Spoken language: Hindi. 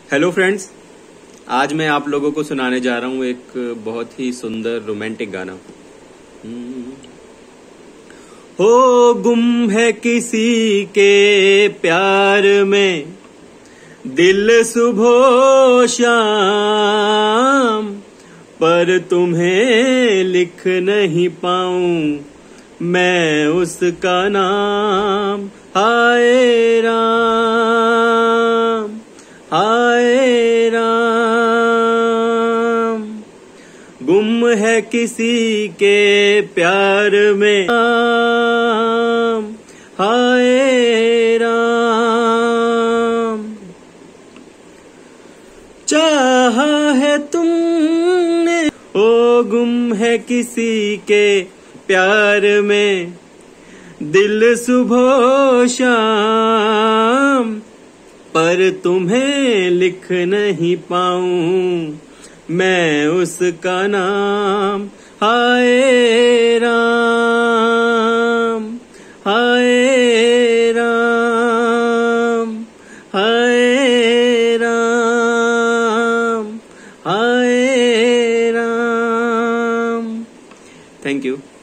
हेलो फ्रेंड्स, आज मैं आप लोगों को सुनाने जा रहा हूँ एक बहुत ही सुंदर रोमांटिक गाना। हो गुम है किसी के प्यार में दिल सुबह शाम, पर तुम्हें लिख नहीं पाऊं मैं उसका नाम। हाय राम, हाय राम, गुम है किसी के प्यार में राम, हाय राम। चाहा है तुमने ओ गुम है किसी के प्यार में दिल सुबह शाम, पर तुम्हें लिख नहीं पाऊं मैं उसका नाम। हाय राम, हाय राम, हाय राम, हाय राम। Thank you.